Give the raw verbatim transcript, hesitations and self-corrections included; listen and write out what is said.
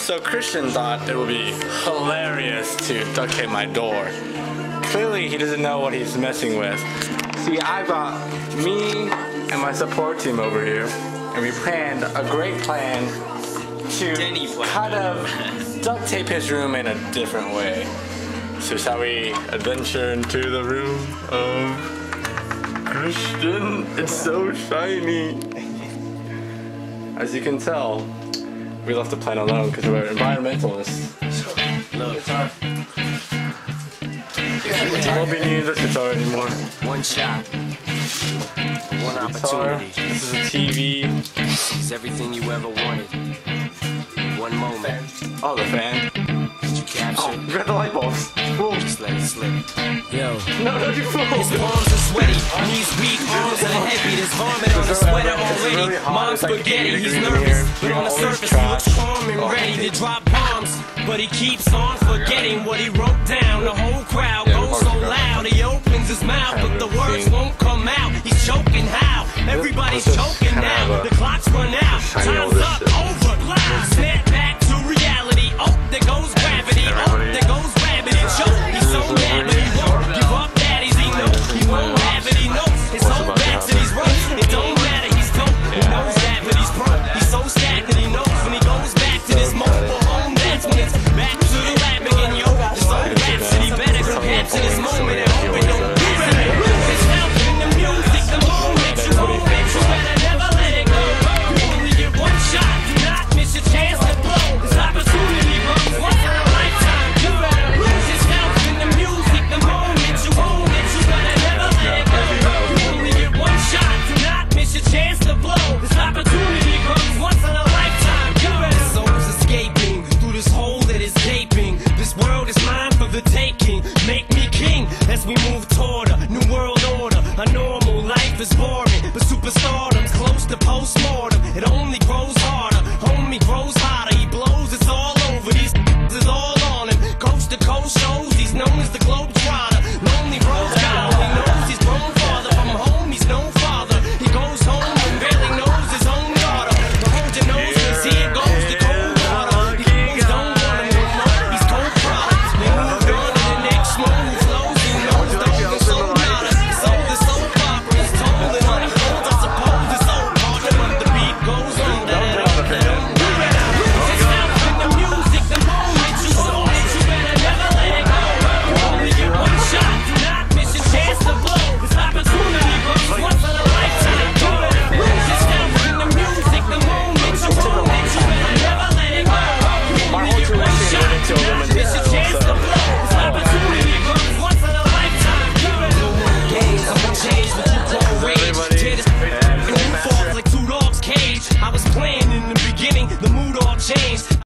So Christian thought it would be hilarious to duct tape my door. Clearly, he doesn't know what he's messing with. See, I got me and my support team over here, and we planned a great plan to kind of duct tape his room in a different way. So shall we adventure into the room of Christian? It's so shiny. As you can tell, we left the plan alone because we're environmentalists. Look, guitar. You won't be needing this guitar anymore. One shot. One Guitar. opportunity. This is a T V. It's everything you ever wanted. One moment. Oh, the fan. Did you capture? Oh, you got the light bulbs. Fool. Just let it slip. Yo. No, no, you fool. His palms are sweaty, knees weak, arms are heavy. There's vomit on the sweater already. Mom's spaghetti, he's nervous, but on the surface he looks calm and ready to drop bombs. But he keeps on forgetting what he wrote down. The whole crowd goes so loud, he opens his mouth, but the words won't come out. He's choking how? Everybody's choking now. The clock's run out. Time's